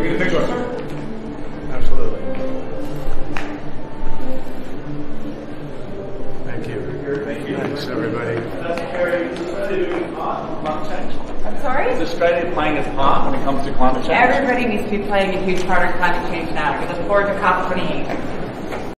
We get a big one. Absolutely. Thank you. Thanks, everybody. I'm sorry? Is Australia playing its part when it comes to climate change? Everybody needs to be playing a huge part in climate change now. We look forward to COP28.